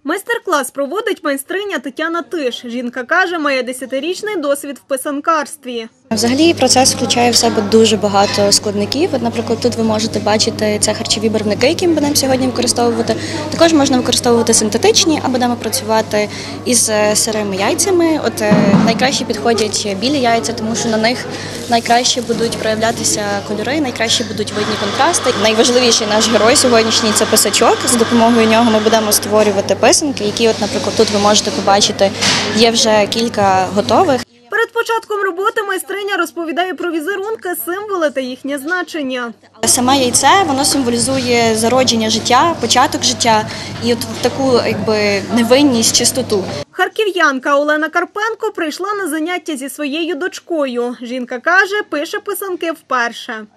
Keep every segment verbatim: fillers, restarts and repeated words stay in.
Майстер-клас проводить майстриня Тетяна Тиш. Жінка каже, має десятирічний досвід в писанкарстві. Взагалі процес включає в себе дуже багато складників. От, наприклад, тут ви можете бачити це харчові барвники, які ми будемо сьогодні використовувати. Також можна використовувати синтетичні, а будемо працювати із сирими яйцями. От найкраще підходять білі яйця, тому що на них найкраще будуть проявлятися кольори, найкраще будуть видні контрасти. Найважливіший наш герой сьогоднішній – це писачок. За допомогою нього ми будемо створювати писанки, які, от, наприклад, тут ви можете побачити, є вже кілька готових. Перед початком роботи майстриня розповідає про візерунки, символи та їхнє значення. Саме яйце, воно символізує зародження життя, початок життя і от таку, якби, невинність, чистоту. Харків'янка Олена Карпенко прийшла на заняття зі своєю дочкою. Жінка каже, пише писанки вперше.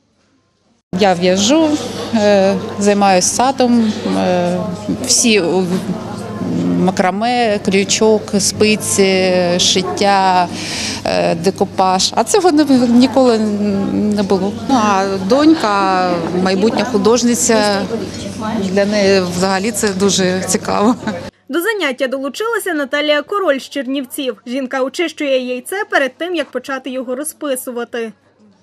Я в'яжу, займаюся садом, всі макраме, крючок, спиці, шиття, декупаж. А цього ніколи не було. Ну, а донька, майбутня художниця, для неї взагалі це дуже цікаво. До заняття долучилася Наталія Король з Чернівців. Жінка очищує яйце перед тим, як почати його розписувати.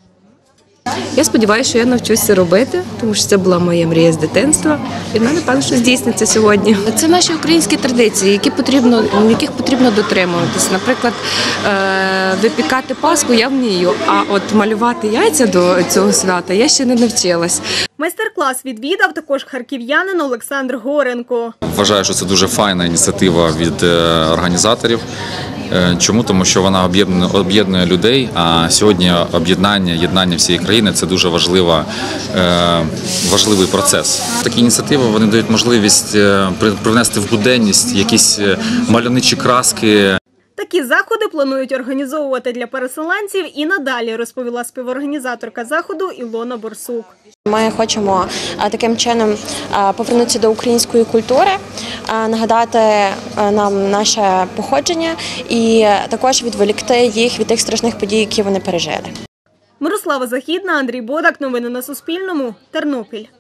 Я сподіваюся, що я навчуся робити, тому що це була моя мрія з дитинства. І вона, напевно, що здійсниться сьогодні. Це наші українські традиції, які потрібно, яких потрібно дотримуватись. Наприклад, випікати паску я вмію, а от малювати яйця до цього свята я ще не навчилась. Майстер-клас відвідав також харків'янин Олександр Горенко. Вважаю, що це дуже файна ініціатива від організаторів. Чому? Тому що вона об'єднує людей, а сьогодні об'єднання, єднання всієї країни – це дуже важлива, важливий процес. Такі ініціативи вони дають можливість привнести в буденність якісь мальовничі краски. Такі заходи планують організовувати для переселенців і надалі, розповіла співорганізаторка заходу Ілона Борсук. Ми хочемо таким чином повернутися до української культури, нагадати нам наше походження і також відволікти їх від тих страшних подій, які вони пережили. Мирослава Західна, Андрій Бодак. Новини на Суспільному. Тернопіль.